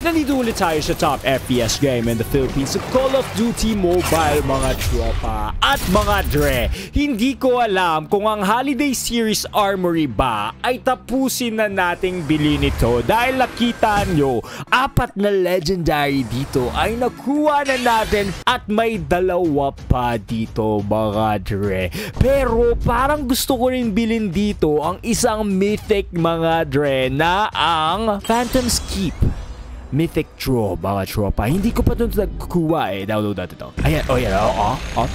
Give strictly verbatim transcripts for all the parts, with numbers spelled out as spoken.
Nandito ulit tayo sa top F P S game in the Philippines, sa Call of Duty Mobile, mga tropa. At mga dre, hindi ko alam kung ang Holiday Series Armory ba ay tapusin na nating bilhin ito dahil nakita nyo, apat na legendary dito ay nakuha na natin at may dalawa pa dito, mga dre. Pero parang gusto ko rin bilhin dito ang isang mythic, mga dre, na ang Phantom's Keep Mythic Draw, mga tropa. Hindi ko pa doon nagkukuha eh. Download natin ito. Ayan, oh yan, oh, oh, oh.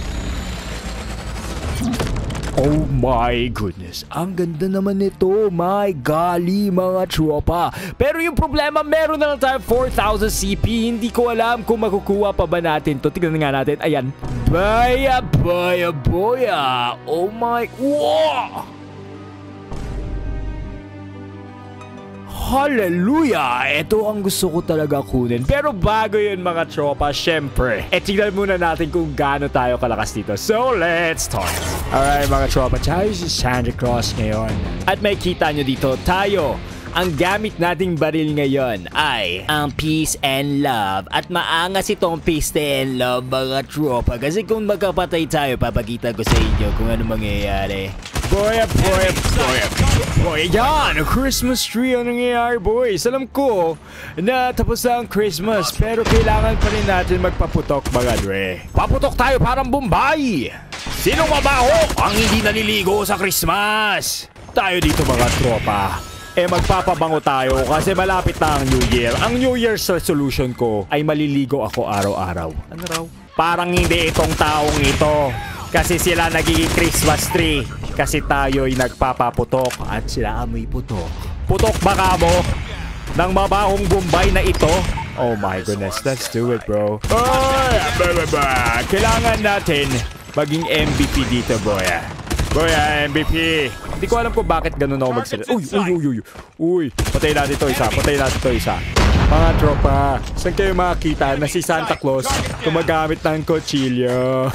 Oh my goodness. Ang ganda naman nito. My golly, mga tropa. Pero yung problema, meron na lang tayo four thousand C P. Hindi ko alam kung makukuha pa ba natin to. Tignan nga natin. Ayan. Baya, baya, boya. Oh my, wow! Hallelujah! Ito ang gusto ko talaga kunin. Pero bago yun, mga tropa, syempre, eh tignan muna natin kung gaano tayo kalakas dito. So, let's start. Alright, mga tropa, tayo si Santa Claus ngayon. At may kita nyo dito, tayo, ang gamit nating baril ngayon ay ang Peace and Love. At maangas itong Peace and Love, mga tropa. Kasi kung magkapatay tayo, papakita ko sa inyo kung ano mangyayari. Boy, boy, boy, boy, yan! Christmas tree ang nangyayari, boys. Alam ko na tapos na ang Christmas, pero kailangan pa rin natin magpaputok, mga dre. Paputok tayo parang Bombay! Sinong mabaho ang hindi naliligo sa Christmas? Tayo dito, mga tropa. Eh, magpapabango tayo kasi malapit na ang New Year. Ang New Year's resolution ko ay maliligo ako araw-araw. Ano raw? Parang hindi itong taong ito. Kasi sila nagiging Christmas tree. Kasi tayo'y nagpapaputok at sila amoy putok. Putok baka mo ng mabahong Bombay na ito? Oh my goodness, let's do it, bro. Oh, kailangan natin maging M V P dito, boy. Boy, M V P. Hindi ko alam kung bakit ganun ako magsalita. Uy, uy, uy, uy. Uy, patay natin ito isa. Patay natin ito isa. Mga tropa, saan kayo makakita na si Santa Claus gumagamit ng kutsilyo?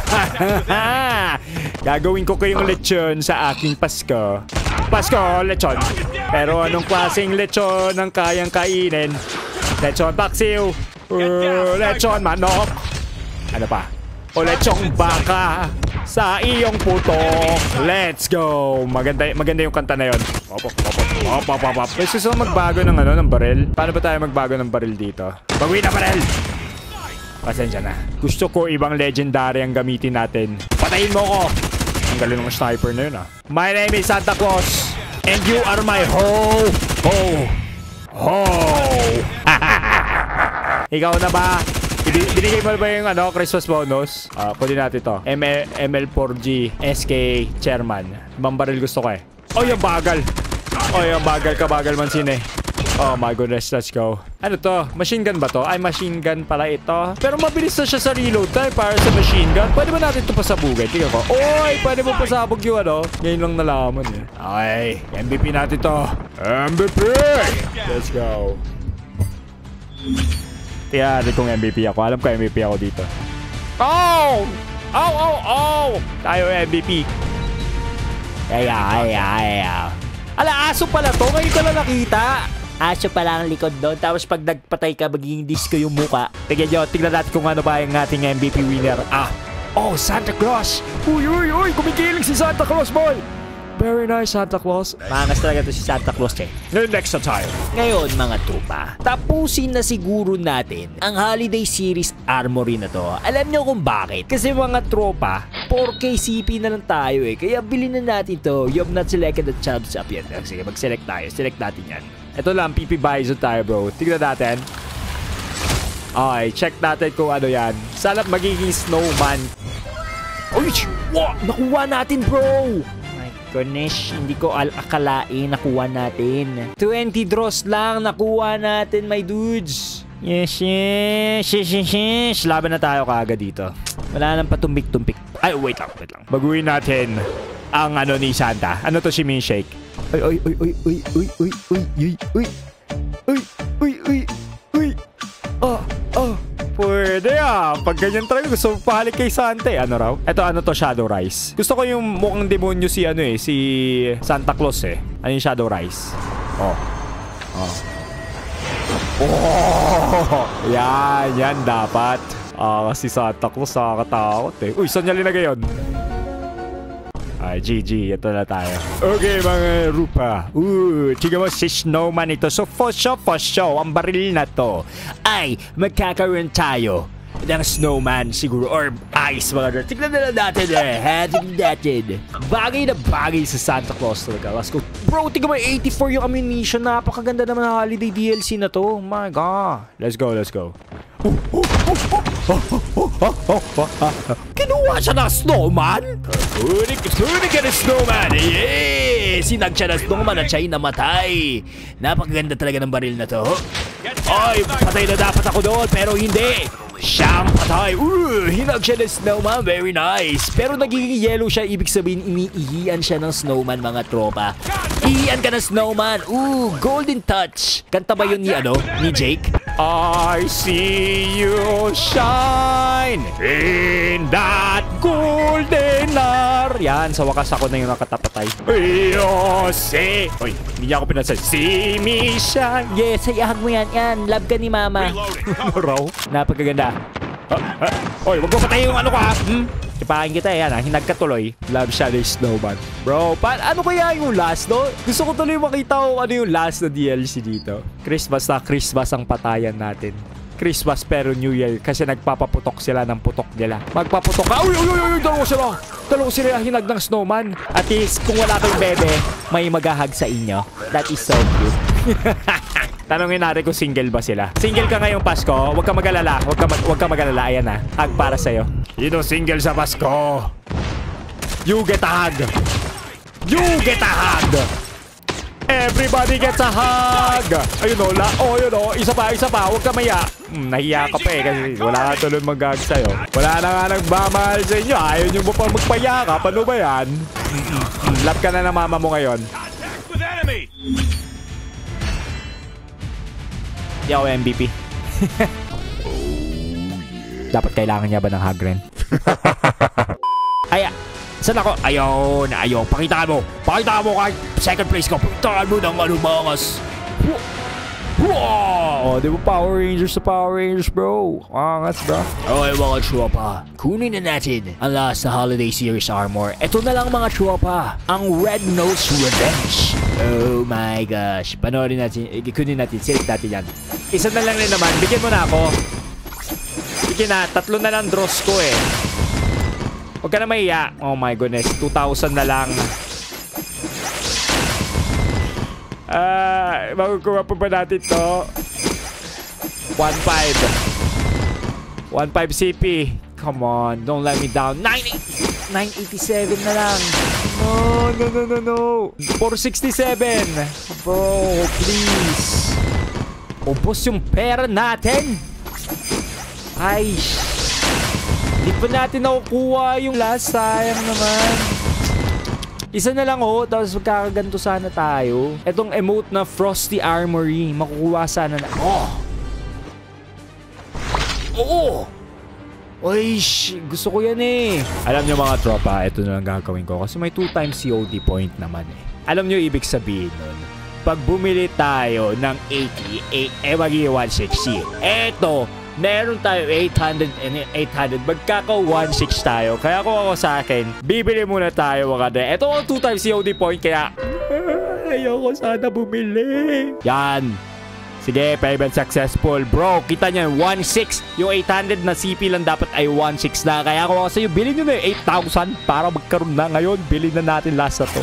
Gagawin ko kayong lechon sa aking Pasko. Pasko, lechon. Pero anong klaseng lechon ang kayang kainin? Lechon paksiw. Uh, lechon manok. Ano pa? O lechong baka sa iyong putok. Let's go. Maganda, maganda yung kanta na yun. Opo, opo, opo, opo, opo. May susunod magbago ng ano, ng baril. Paano ba tayo magbago ng baril dito? Baguhin na baril! Pasensya na. Gusto ko ibang legendary ang gamitin natin. Patayin mo ko! Ang galing ng sniper na yun, ah. My name is Santa Claus and you are my ho! Ho! Ho! Ikaw na ba? Binigay mo ba yung ano, Christmas bonus? Uh, pwede natin ito. M L four G S K Chairman. Ibang baril gusto ko eh. Oh, yung bagal. Oh, yung bagal ka, bagal man sine. Oh my goodness, let's go. Ano to? Machine gun ba to? Ay, machine gun pala ito. Pero mabilis na siya sa reload time para sa machine gun. Pwede ba natin ito pasabugay? Tingnan ko. Oy, pwede mo pasabog yung ano. Ngayon lang nalaman eh. Okay, M V P natin to. M V P! Let's go. Kaya yeah, kung M V P ako. Alam ko M V P ako dito. Oh! Oh, oh, oh! Tayo M V P. Ay, ay, ay, ay. Ala, aso pala to. Ngayon ko lang nakita. Aso pala ang likod doon. Tapos pag nagpatay ka, magiging disco yung muka. Tignan nyo, tignan natin kung ano ba yung ating M V P winner. Ah! Oh, Santa Claus! Uy, uy, uy! Kumikiling si Santa Claus, boy! Very nice, Santa Claus. Mangas talaga to si Santa Claus eh. Next na tayo. Ngayon, mga tropa, tapusin na siguro natin ang Holiday Series Armory na to. Alam nyo kung bakit? Kasi mga tropa, four K C P na lang tayo eh. Kaya bilhin na natin to. You have not selected the chance up yet. Sige, mag-select tayo. Select natin yan. Ito lang, P P Bison tayo, bro. Tignan natin. Okay, check natin kung ano yan. Sana magiging snowman. Uy! Wow! Nakuha natin, bro! Goodness, hindi ko akalain nakuha natin. twenty draws lang nakuha natin, my dudes. Yes, yes, yes, yes, yes. Laban na tayo kaagad dito. Wala nang patumbik-tumbik. Ay, wait lang, wait lang. Baguhin natin ang ano ni Santa. Ano to si Minshake? Uy, uy, uy, uy, uy, uy, uy, uy, uy, uy, uy, uy, uy, uy. Oh, oh. Pwede ah. Pag ganyan talaga gusto pahalik kay Santa eh. Ano raw? Ito ano to, Shadow Rise. Gusto ko yung mukhang demonyo si ano eh. Si Santa Claus eh. Ano yung Shadow Rise? Oh. Oh. Oh! Yan, yan dapat. Ah, kasi Santa Claus nakakatakot eh. Uy, saan niya linagay yun? Ay, G G. Ito na tayo. Okay, mga rupa. Uh, tiga mo si Snowman ito. So, for show, for show, ang baril na to ay magkakaroon tayo ng snowman siguro or ice mga girl. Tignan na lang natin eh. Ha? Tignan natin. Bagay na bagay sa Santa Claus talaga. Let's go. Bro, tignan mo eighty-four yung ammunition. Napakaganda naman ng holiday D L C na to. Oh my God. Let's go, let's go. Kinuha siya ng snowman? Kunik, kunik ka ng snowman. Yeah! Sinag siya ng snowman at siya'y namatay. Napakaganda talaga ng baril na to. Ay, patay na dapat ako doon pero hindi. Siyang patay. Uh, hinag siya ng snowman. Very nice. Pero nagiging yellow siya. Ibig sabihin, iniihian siya ng snowman, mga tropa. Ihian ka ng snowman. Uh, golden touch. Kanta ba yun ni, ano, ni Jake? I see you shine in that golden hour. Yan, sa wakas ako na yung nakatapatay. Yo, see. Uy, hindi niya ako pinasay. See me shine. Yes, sayahan mo yan. Yan, love ka ni mama. Raw. Napagaganda. Ah, ah. Oy, wag mo patay yung ano ko ha. Hmm? Ipahin kita yan ha. Hinag ka tuloy. Love siya ni Snowman. Bro, pa ano kaya yung last no? Gusto ko tuloy makita ko ano yung last na D L C dito. Christmas na Christmas ang patayan natin. Christmas pero New Year kasi nagpapaputok sila ng putok nila. Magpaputok ka. Uy, uy, uy, uy, dalawa sila. Dalawa sila hinag ng snowman. At least kung wala kayong bebe, may maghahag sa inyo. That is so cute. Tanungin natin kung single ba sila. Single ka ngayong Pasko? Huwag ka mag-alala. Huwag ka, mag huwag ka mag-alala. Ayan na. Hug para sa'yo. Sino single sa Pasko? You get a hug. You get a hug. Everybody gets a hug. Ayun o. Oh, yun o. Isa pa, isa pa. Huwag ka maya. Hmm, nahiya ka pa eh. Kasi wala ka tuloy mag-hug sa'yo. Wala na nga nagmamahal sa inyo. Ayaw nyo mo pa magpayakap. Ano ba yan? Mm-mm. Love ka na ng mama mo ngayon. Di ako M V P. Dapat kailangan niya ba ng hug rin? Ay, saan ako? Ayun, ayun. Pakitaan mo. Pakitaan mo kahit second place ka. Pakitaan mo ng anumangas. Wow! Oh, di ba Power Rangers sa Power Rangers, bro? Angas, bro. Okay, mga tropa. Kunin na natin ang last na Holiday Series armor. Ito na lang, mga tropa. Ang Red Nose Revenge. Oh my gosh. Panoorin natin. Kunin natin. Select natin yan. Isa na lang rin naman. Bigyan mo na ako. Bigyan na. Tatlo na lang draws ko eh. Huwag ka na mahiya. Oh my goodness. two thousand na lang. Ah, uh, makukuha pa ba natin to? one five. one five C P. Come on, don't let me down. nine eighty-seven na lang. No, no, no, no, no. four sixty-seven. Bro, please. Ubos yung pera natin. Ay, di pa natin nakukuha yung last. Sayang naman. Isa na lang oh, tapos magkakaganto sana tayo. Etong emote na Frosty Armory, makukuha sana na. Oh! Oo! Oy, gusto ko yan eh. Alam nyo mga tropa, ito na lang gagawin ko kasi may two times C O D point naman eh. Alam nyo ibig sabihin nun? Pag bumili tayo ng eighty, eh magiging one sixty. Eto, meron tayo eight hundred and eight hundred. Magkaka one six tayo. Kaya kung ako sa akin, bibili muna tayo mga de. Ito ang two times C O D point. Kaya ayoko sana bumili. Yan. Sige, payment successful. Bro, kita nyo, one six. Yung eight hundred na C P lang dapat ay one six na. Kaya kung ako sa'yo, bilhin nyo na yung eight thousand para magkaroon na ngayon. Bilhin na natin last na to.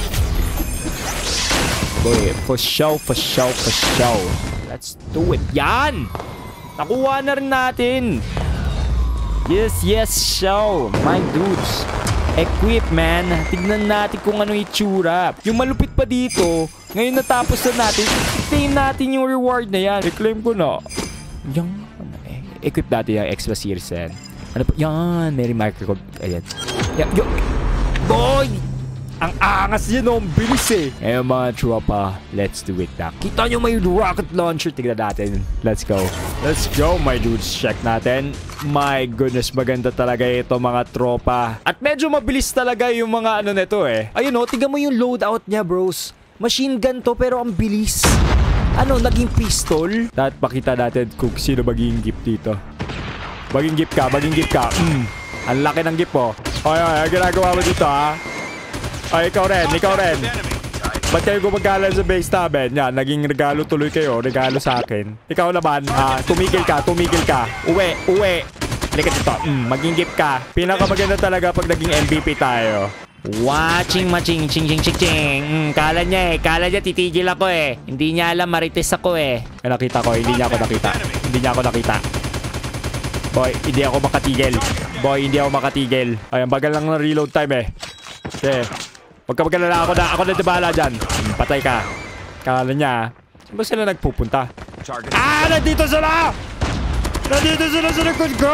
Boy, for show, for show, for show. Let's do it. Yan! Nakuha na rin natin. Yes, yes, show. My dudes. Equip, man. Tignan natin kung ano itsura. Yung malupit pa dito, ngayon natapos na natin, i-claim natin yung reward na yan. I-claim ko na. Yung, eh, equip natin yung extra series yan. Ano pa? Yan, may remarker ko. Ayan. Yan, yung, boy! Ang angas yun, oh. Ang bilis eh. Eh, mga tropa, let's do it na. Kita nyo may rocket launcher. Tignan natin. Let's go. Let's go, my dudes. Check natin. My goodness, maganda talaga ito, mga tropa. At medyo mabilis talaga yung mga ano nito eh. Ayun oh, tignan mo yung loadout niya, bros. Machine gun to, pero ang bilis. Ano, naging pistol? Dapat pakita natin kung sino magiging gift dito. Maging gift ka, maging gift ka. Mm. Ang laki ng gift mo. Oy, oy, ginagawa mo dito, ha? Ay, ikaw rin, ikaw rin. Ba't kayo gumagala sa base namin? Yan, naging regalo tuloy kayo. Regalo sa akin. Ikaw naman, ha? Tumigil ka, tumigil ka. Uwi, uwi. Halika dito. Mm, maging gift ka. Pinakamaganda talaga pag naging M V P tayo. Watching, matching, ching, ching, ching, ching. Mm, kala niya eh. Kala niya titigil ako eh. Hindi niya alam, marites ako eh. Ay, nakita ko. Hindi niya ako nakita. Hindi niya ako nakita. Boy, hindi ako makatigil. Boy, hindi ako makatigil. Ay, ang bagal lang ng reload time eh. Okay. Huwag ka magkalala. Ako na, ako na dibahala dyan. Hmm, patay ka. Kala niya. Saan ba sila nagpupunta? Ah! Nandito sila! Nandito sila sa likod ko!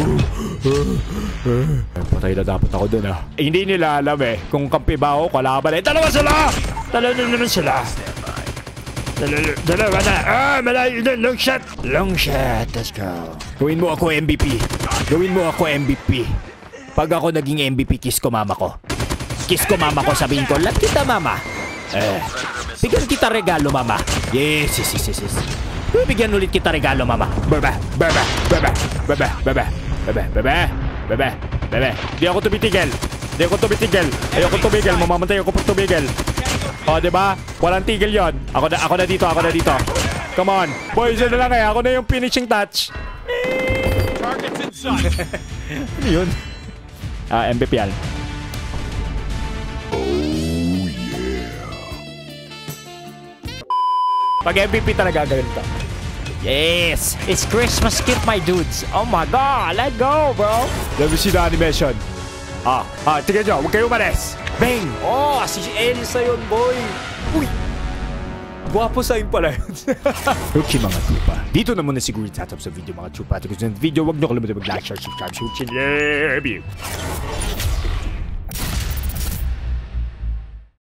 Patay na dapat ako dun ah. Eh, hindi nila alam eh. Kung kampi ba ako, kalaban eh. Dalawa sila! Dalawa na naman sila. Dalawa, dalawa na. Ah! Malayo na. Long shot. Long shot. Let's go. Gawin mo ako M V P. Gawin mo ako M V P. Pag ako naging M V P, kiss ko mama ko. Kiss ko mama ko, sabihin ko, love kita mama. Eh, bigyan kita regalo mama. Yes, yes, yes, yes, yes. Bigyan ulit kita regalo mama. Bebe, bebe, bebe, bebe, bebe, bebe, bebe, bebe, bebe. Di ako tumitigil. Di ako tumitigil. Ayoko tumigil. Mamamatay ako pag tumigil. O, diba? Walang tigil yon. Ako na, ako na dito, ako na dito. Come on. Boys, yun na lang eh. Ako na yung finishing touch. Ano yun? Ah, M V P yan. Oh, yeah. Pag M V P talaga gawin ka. Yes! It's Christmas gift, my dudes. Oh my God! Let go, bro! Let me see the animation. Ah, ah, tignan nyo. Huwag kayo umalis. Bang! Oh, si Elsa yun, boy. Uy! Guwapo sa'yo pala yun. Okay, mga trupa. Dito na muna siguro tatap sa video, mga trupa. At kung sa video, huwag nyo kalimutan mag-like, share, subscribe, subscribe. Love you.